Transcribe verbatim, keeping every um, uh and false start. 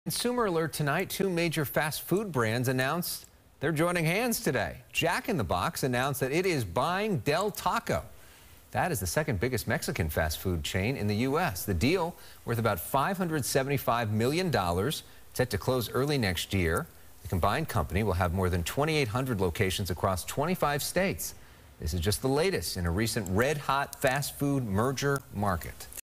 Consumer alert tonight, two major fast food brands announced they're joining hands today. Jack in the Box announced that it is buying Del Taco. That is the second biggest Mexican fast food chain in the U S. The deal, worth about five hundred seventy-five million dollars, set to close early next year. The combined company will have more than twenty-eight hundred locations across twenty-five states. This is just the latest in a recent red-hot fast food merger market.